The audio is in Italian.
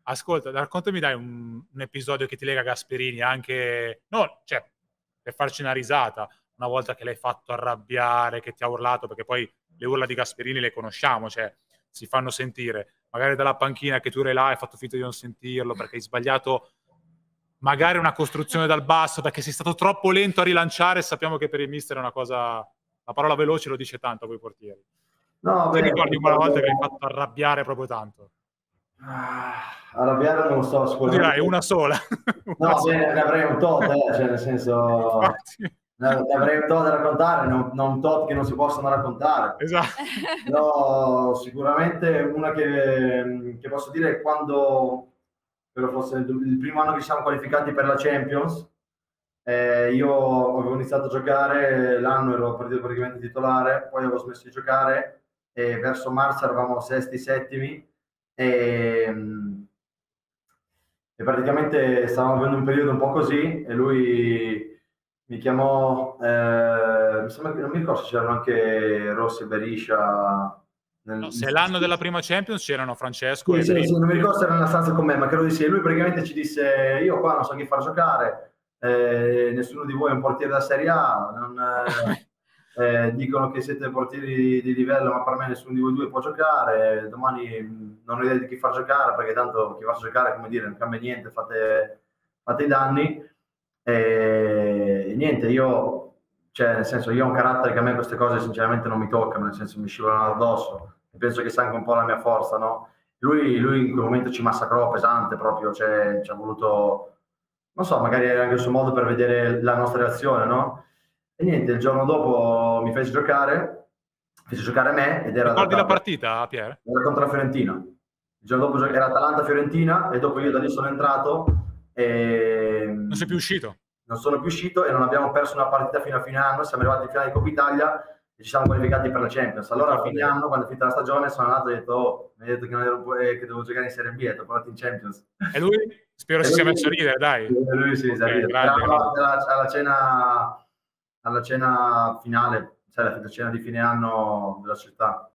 Ascolta, raccontami dai un episodio che ti lega a Gasperini, anche no, cioè, per farci una risata, una volta che l'hai fatto arrabbiare, che ti ha urlato, perché poi le urla di Gasperini le conosciamo, cioè si fanno sentire. Magari dalla panchina che tu eri là e hai fatto finta di non sentirlo perché hai sbagliato magari una costruzione dal basso, perché sei stato troppo lento a rilanciare, e sappiamo che per il mister è una cosa... La parola veloce lo dice tanto a voi portieri. No, Ti beh, ricordi una volta che l'hai fatto arrabbiare proprio tanto? arrabbiare non lo so, Tu dirai sicuramente. una sola. Una No, sola. beh, ne avrei un tot, cioè nel senso, Infatti. ne avrei un tot da raccontare, non un tot che non si possono raccontare. Esatto. No, sicuramente una che posso dire è quando, credo fosse il primo anno che ci siamo qualificati per la Champions, io avevo iniziato a giocare, l'anno ero partito praticamente titolare, poi avevo smesso di giocare e verso marzo eravamo sesti, settimi e, e praticamente stavamo avendo un periodo un po' così e lui mi chiamò, mi sembra che non mi ricordo se c'erano anche Rossi e Beriscia. No, se è l'anno della prima Champions c'erano Francesco Sì, e sì, Berisha. sì, non mi ricordo se era nella stanza con me, ma credo di sì. E lui praticamente ci disse: Io qua non so chi far giocare, nessuno di voi è un portiere da Serie A, dicono che siete portieri di livello, ma per me nessuno di voi due può giocare. Domani non ho idea di chi far giocare, perché tanto chi va a giocare, come dire, non cambia niente, fate i danni. E niente, io, cioè, nel senso, io ho un carattere che a me queste cose sinceramente non mi toccano, nel senso mi scivolano addosso. E penso che sia anche un po' la mia forza, no? Lui in quel momento ci massacrò pesante proprio, cioè ci ha voluto, non so, magari era anche il suo modo per vedere la nostra reazione, no? E niente, il giorno dopo mi fece giocare me ed Ricordi la partita, Pier? era contro la Fiorentina. Il giorno dopo era Atalanta-Fiorentina e dopo io da lì sono entrato e Non sei più uscito? non sono più uscito e non abbiamo perso una partita fino a fine anno, siamo arrivati in finale di Coppa Italia e ci siamo qualificati per la Champions. Allora a fine anno, quando è finita la stagione, sono andato e ho detto, oh, mi hai detto che, non ero, che dovevo giocare in Serie B, e ho provato in Champions. E lui? Spero si sia messo a ridere, dai. Lui sì, Ok, ridere. grande, Eravamo grande. alla cena finale, cioè la cena di fine anno della città.